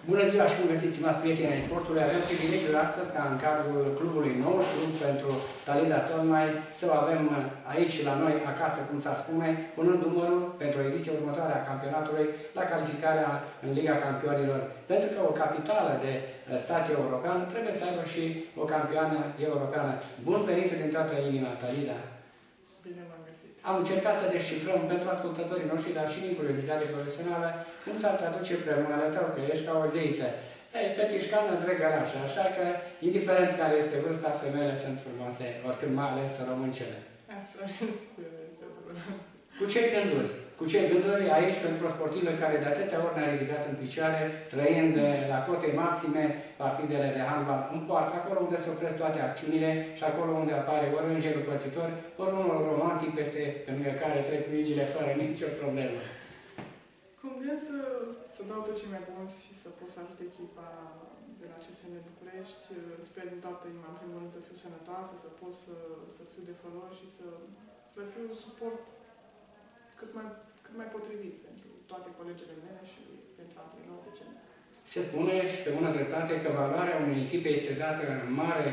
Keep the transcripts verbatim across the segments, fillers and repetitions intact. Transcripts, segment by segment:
Bună ziua și bun găsit, stimați prieteni ai sportului. Avem privilegiul astăzi ca în cadrul clubului nou, club pentru Talida Tolnai, să o avem aici la noi, acasă, cum s-ar spune, punând numărul pentru o ediție următoare a campionatului la calificarea în Liga Campionilor. Pentru că o capitală de stat european trebuie să aibă și o campioană europeană. Bun venit din toată inima, Talida! Bine m-am găsit! Am încercat să descifrăm pentru ascultătorii noștri, dar și din curiozitate profesională, cum s-ar traduce prenumele tău, că ești ca o zeiță. Ei, fetișcană, drăgălașă, așa că, indiferent care este vârsta, femeile sunt frumoase, oricând mai ales româncele. Așa este, este Cu ce gânduri? Cu ce gânduri aici pentru o sportivă care de atâtea ori ne-a ridicat în picioare, trăind la cote maxime partidele de handbal în poartă, acolo unde se opresc toate acțiunile și acolo unde apare ori îngerul păzitor, ori unul romantic peste lângă care trec mingile fără nicio problemă. Cum vrem să, să dau tot ce mai bun și să pot să ajut echipa de la C S M București, sper din toată inima, în primul rând, să fiu sănătoasă, să pot să, să fiu de folos și să, să fiu suport cât mai, cât mai potrivit pentru toate colegele mele și pentru antrenori, de ce nu. Se spune și pe bună dreptate că valoarea unei echipe este dată în mare,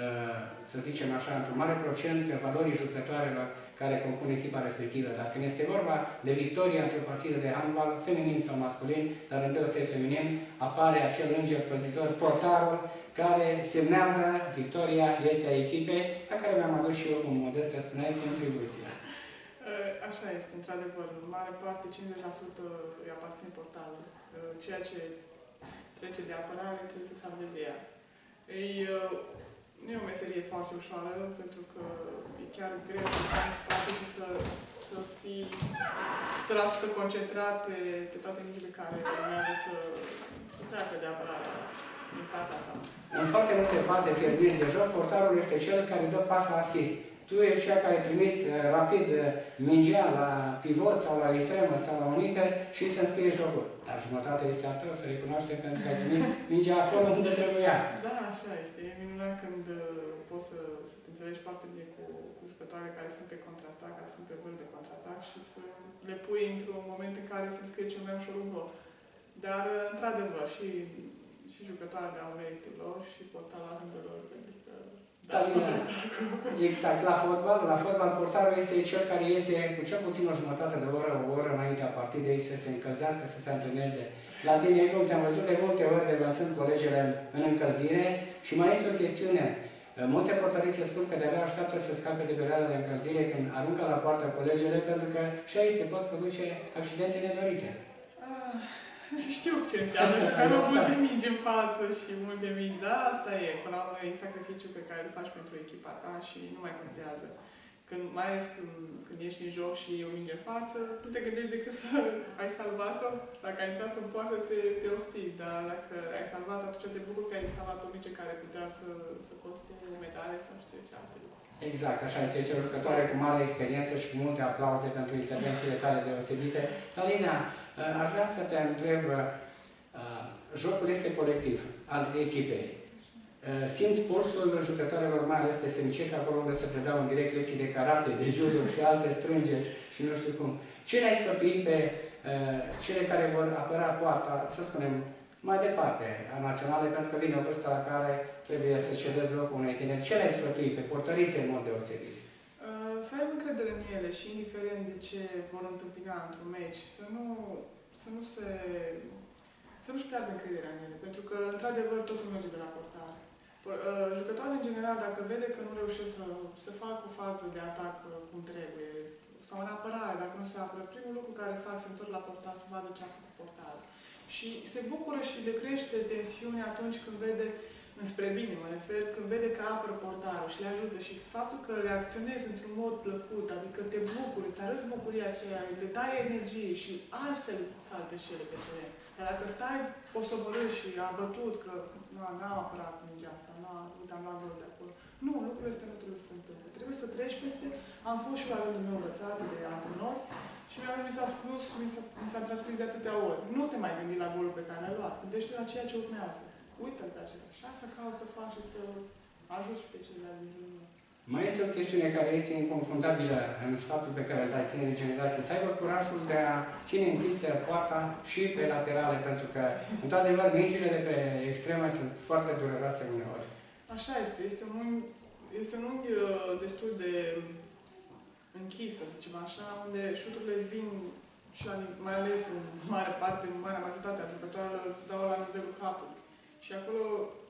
să zicem așa, într-un mare procent valorii jucătoarelor care compun echipa respectivă. Dar când este vorba de victoria într-o partidă de handbal, feminin sau masculin, dar în deosebit feminin, apare acel înger păzitor, portarul, care semnează victoria este a echipei, la care mi-am adus și eu, cum modestă spuneai, contribuția. Așa este, într-adevăr. În mare parte, cincizeci la sută îi aparține portarul. Ceea ce trece de apărare trebuie să salveze ea. Ei, nu e o meserie foarte ușoară, pentru că e chiar greu să stai în spate și să, să fii o sută la sută concentrat pe, pe toate mingile care urmează să, să treacă de apărare din fața ta. În foarte multe faze fierbinți de joc, portarul este cel care dă pasa asist. Tu ești cea care trimiți rapid mingea la pivot sau la extremă sau la uniter și să înscrie jocul. Dar jumătatea este a tău, să recunoaștem, pentru că ai trimis mingea acolo unde trebuia. Da, așa este. E minunat când poți să, să te înțelegi foarte bine cu, cu jucătoare care sunt pe contraatac, care sunt pe vârf de contraatac și să le pui într-un moment în care se înscrie cel mai ușor un gol. Dar, într-adevăr, și, și jucătoarele au meritul lor și portarul la rândul lor, pentru că Da, exact. La fotbal, la fotbal, portarul este cel care iese cu cel puțin o jumătate de oră, o oră înaintea partidei, să se încălzească, să se antreneze. La tine, cum te-am văzut de multe ori, de lăsând colegele în încălzire și mai este o chestiune. Multe portărițe spun că de-abia așteaptă să scape de perioada de încălzire când aruncă la poartă colegele, pentru că și aici se pot produce accidente nedorite. Ah. Știu ce înseamnă, că am multe mingi în față și multe mingi, da, asta e. Până la urmă e sacrificiul pe care îl faci pentru echipa ta și nu mai contează. Când, mai ales când, când ești în joc și e o minge în față, nu te gândești decât să ai salvat-o. Dacă ai intrat în poartă, te, te oftici, dar dacă ai salvat-o, atunci te bucuri că ai salvat o minge care putea să, să coste o medalie sau știu ce alte lucruri. Exact, așa este. Este o jucătoare cu mare experiență și cu multe aplauze pentru intervențiile tale deosebite. Talina, aș vrea să te întreb, jocul este colectiv al echipei. Simți pulsul jucătoarelor, mai ales pe semicec, acolo unde se predau în direct lecții de karate, de judo și alte strângeri și nu știu cum. Ce le-ai sfătui pe cele care vor apăra poarta, să spunem, mai departe, a naționale, pentru că vine o vârstă la care trebuie să cedezi locul unei tineri. Ce le-ai sfătui pe portărițe în mod deosebit? Uh, să aibă încredere în ele și indiferent de ce vor întâmpina într-un meci, să nu, să nu se... să nu-și piardă încrederea în ele, pentru că, într-adevăr, totul merge de la portare. Uh, jucătoarele, în general, dacă vede că nu reușesc să, să facă o fază de atac cum trebuie, sau în apărare, dacă nu se apără, primul lucru care fac, se întorc la portar să vadă ce a făcut portarul. Și se bucură și le crește tensiunea atunci când vede, înspre bine mă refer, când vede că apără portarul și le ajută. Și faptul că reacționezi într-un mod plăcut, adică te bucuri, îți arăți bucuria aceea, le dai energie și altfel salte și ele pe teren. Dar dacă stai posobărât și abătut că n-am apărat mingea asta, uite, am luat gol de acolo. Nu, lucrurile astea nu trebuie să se întâmple. Trebuie să treci peste. Am fost și la rândul meu învățat de antrenori și mi s-a spus, mi s-a transmis de atâtea ori. Nu te mai gândi la golul pe care l-ai luat. Gândește la ceea ce urmează. Uită-l pe acela. Și asta caut să fac și să ajut și pe ceilalți din jurul meu. Mai este o chestiune care este inconfundabilă în sfatul pe care îl dai tinerii generații, să aibă curajul de a ține închisă poarta și pe laterale, pentru că, într-adevăr, mingile de pe extremă sunt foarte dureroase uneori. Așa este. Este un unghi, este un unghi destul de închis, să zicem așa, unde șuturile vin și la, mai ales în mare parte, în marea majoritate a jucătoarelor, dau la nivelul capului. Și acolo,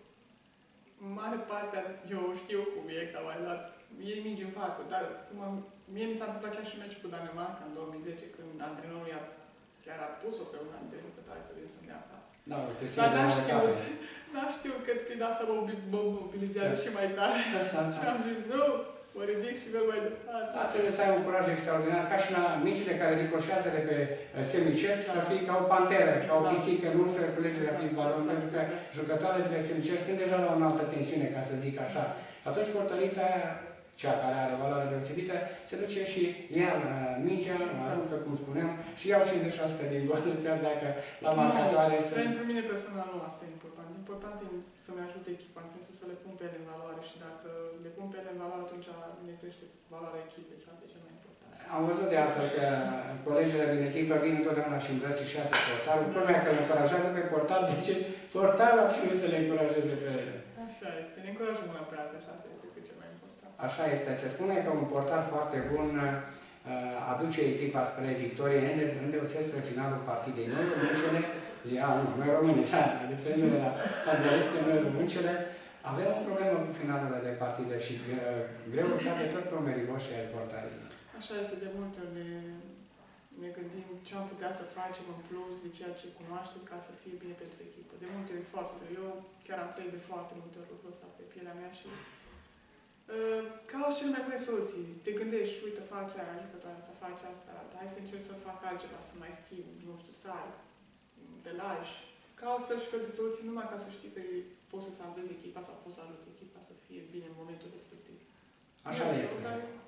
în mare parte, eu știu cum e, că am mai luat, ei mingi în față, dar cum am, mie mi s-a întâmplat chiar și meciul cu Danemarca în două mii zece, când antrenorul i-a, chiar a pus-o pe una dintre jucătoare să vină să-mi dea față. Da, dar n-a știut, n-a știut că prin asta mă mobilizează și mai tare. Și am zis, nu, mă ridic și merg mai departe. Da, trebuie să ai un curaj extraordinar, ca și la mingile care ricoșează de pe semicer, da. Să fii ca o panteră, exact. Ca o pisică, nu să culege rapid balon, exact. Pentru că jucătoarele de pe semicer sunt deja la o înaltă tensiune, ca să zic așa. Atunci portărița aia, cea care are valoare deosebită, se duce și ia mingea, aruncă, cum spuneam, și iau cincizeci la sută din gol, chiar dacă la marcatoare să... Pentru mine personal nu asta e important. Important e să-mi ajute echipa, în sensul să le pun pe ele în valoare și dacă le pun pe ele în valoare, atunci ne crește valoarea echipei și asta e cel mai important. Am văzut de altfel că colegele din echipă vin întotdeauna și îmbrățișează portarul. Problema că îl încurajează pe portar, deci portarul trebuie să le încurajeze pe ele. Așa este, ne încurajăm una pe alta, așa este cel mai important. Așa este, se spune că un portar foarte bun aduce echipa spre victorie, îndeosebit spre finalul partidei. Noi româncele, zi, a, nu, noi români, da, la diferență de la adverse, noi româncele, avem o problemă cu finalurile de partidă și greutate tot pe umerii voștri ai portarilor. Așa este, de multe ori ne, ne gândim ce am putea să facem în plus de ceea ce cunoaștem ca să fie bine pentru echipă. De multe ori foarte. Eu chiar am trăit de foarte multe ori lucrul ăsta pe pielea mea și uh, cauți cele mai bune soluții. Te gândești, uite, face aia, jucătoarea asta, face asta, hai să încerci să fac altceva, să mai schimb, nu știu, să ai, te lași. Cauți fel și fel de soluții numai ca să știi că poți să salvezi echipa sau poți să ajuți echipa să fie bine în momentul respectiv. Așa este.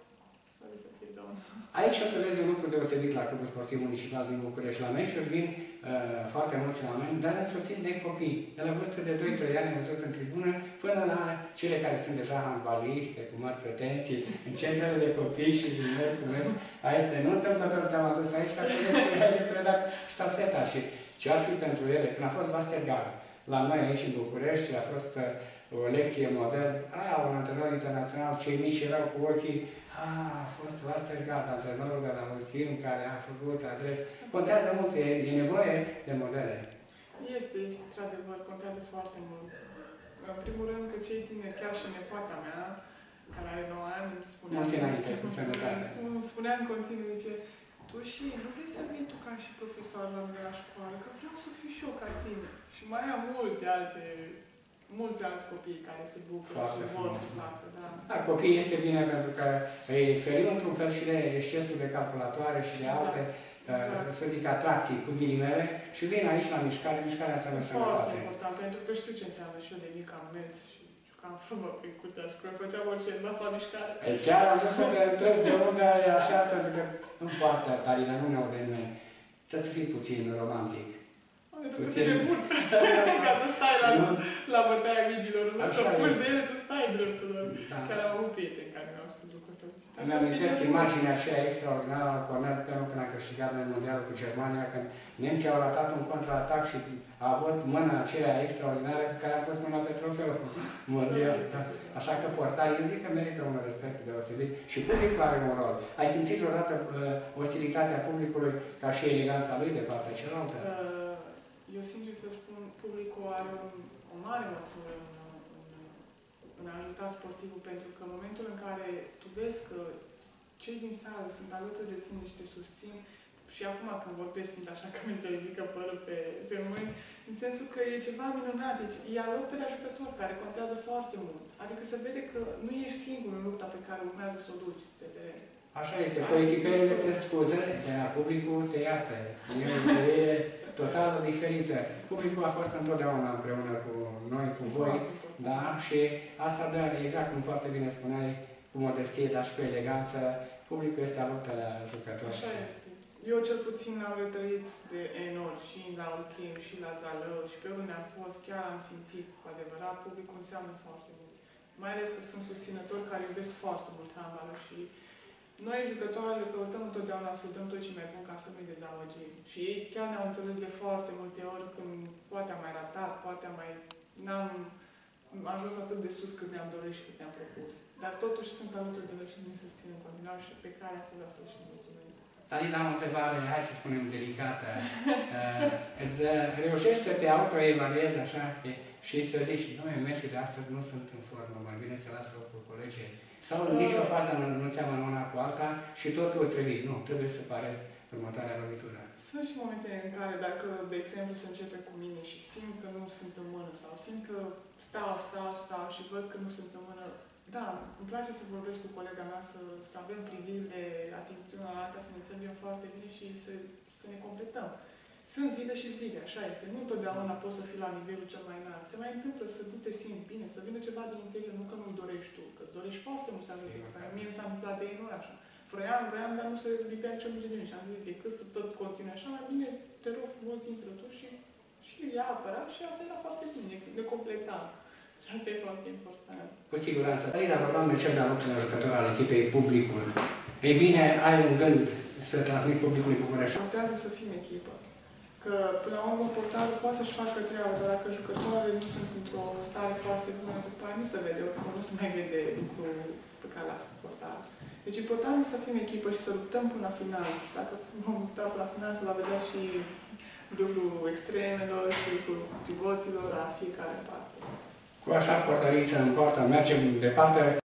Să Aici o să vezi un lucru deosebit la Clubul Sportiv Municipal din București. La meciuri vin uh, foarte mulți oameni, dar însoțiți de copii, de la vârstă de doi trei ani, văzut în tribună, până la cele care sunt deja handbaliste, cu mari pretenții, în centrele de copii și juniori, cum vezi. Este, nu întâmplător te-am adus aici ca să vezi că ai de predat ștafeta și ce ar fi pentru ele, când a fost Westergaard la noi aici în București, a fost uh, o lecție model, a, un antrenor internațional, cei mici erau cu ochii, a, a fost Westergaard, antrenorul de la Ultim, care a făcut adres. Contează mult, e, e nevoie de modele. Este, este, într-adevăr, contează foarte mult. În primul rând că cei tineri, chiar și nepoata mea, care are nouă ani, îmi spunea... Mulți înainte, cu sănătate. Îmi spunea în continuu, zice, tu și nu vrei să vii tu ca și profesor la mine la școală, că vreau să fiu și eu ca tine. Și mai am multe alte, mulți alți copii care se bucură foarte și vor să facă, da. Da, copiii este bine pentru că îi ferim într-un fel și de excesul de calculatoare și de alte, exact. Exact. Să zic, atracții cu ghilimele și vin aici la mișcare, mișcarea înseamnă sănătate. Foarte important, pentru că știu ce înseamnă și eu de mic am mers și jucam fără pe curtea și când făceam orice, las la mișcare. Ei, chiar am vrut să te întreb de unde ai așa, pentru că în partea Talina nu ne aude nimeni. Trebuie să fii puțin romantic. Trebuie să fie bun. Ca să stai la, la bătaia mingilor, să fugi de ele, să stai dreptul lor. Da. Chiar am avut prieteni care mi-au spus lucrul ăsta. Îmi amintesc imaginea aceea extraordinară al Cornel Penu când a câștigat în mondialul cu Germania, când nemții au ratat un contraatac și a avut mâna aceea extraordinară care a pus mâna pe trofeul mondial. Da. Așa că portarii, eu zic că merită un respect deosebit și publicul are un rol. Ai simțit vreodată uh, ostilitatea publicului ca și eleganța lui de partea cealaltă? Uh, eu, sincer să spun, publicul are un, o mare măsură în, în, în a ajuta sportivul, pentru că în momentul în care tu vezi că cei din sală sunt alături de tine și te susțin, și acum când vorbesc simt așa că mi se ridică părul pe, pe mâini, în sensul că e ceva minunat, deci e alături de jucători care contează foarte mult. Adică se vede că nu ești singur în lupta pe care urmează să o duci pe teren. Așa este, cu echipele te scuze, dar publicul te iartă. E total diferită. Publicul a fost întotdeauna împreună cu noi, cu voi, da? Și asta dă, exact cum foarte bine spuneai, cu modestie, dar și cu eleganță, publicul este alături la jucători. Așa este. Eu cel puțin l-am retrăit de enorm și la Ultim, și la Zalău, și pe unde am fost, chiar am simțit cu adevărat, publicul înseamnă foarte mult. Mai ales că sunt susținători care iubesc foarte mult handbalul și noi, jucătoarele, căutăm întotdeauna să dăm tot ce mai bun ca să nu-i dezamăgim. Și ei chiar ne-au înțeles de foarte multe ori când poate am mai ratat, poate am mai... n-am ajuns atât de sus cât ne-am dorit și cât ne-am propus. Dar totuși sunt alături de noi și ne susțin în continuare și pe care asta vreau să-și mulțumesc. Talina, am o întrebare, hai să spunem, delicată. Uh, îți reușești să te autoevaluezi așa și să zici, noi, meciul de astăzi nu sunt în formă, mai bine să las locul colegii. Sau în nicio fază nu, nu seamănă una cu alta și totul îți revii. Nu, trebuie să parezi următoarea lovitură. Sunt și momente în care, dacă, de exemplu, se începe cu mine și simt că nu sunt în mână sau simt că stau, stau, stau și văd că nu sunt în mână, da, îmi place să vorbesc cu colega mea, să, să avem privirile atențiunea la alta, să ne înțelegem foarte bine și să, să ne completăm. Sunt zile și zile, așa este. Nu întotdeauna poți să fii la nivelul cel mai înalt. Se mai întâmplă să nu te simți bine, să vină ceva din interior, nu că nu-l dorești tu, că îți dorești foarte mult să ajungi acolo. Mie mi s-a întâmplat de ei nu așa. Vroiam, vroiam, dar nu se lipea nicio minge de mine. Și am zis, decât să tot continui așa, mai bine te rog frumos, intră tu și, și ea apăra și asta era foarte bine, ne completam. Și asta e foarte important. Cu siguranță. Talina, vorbeam de cel de-al optulea jucător al echipei, publicul. Ei bine, ai un gând să transmiți publicului București. Contează să fim echipă. Că, până la urmă, portarul poate să-și facă treaba, dar dacă jucătoarele nu sunt într-o stare foarte bună, după aia nu se vede, nu se mai vede lucrul pe care l-a făcut portarul. Deci important e să fim echipă și să luptăm până la final. Și dacă vom lupta până la final, se va vedea și lucrul extremelor și lucrul pivoților la fiecare parte. Cu așa portăriță în poartă mergem departe.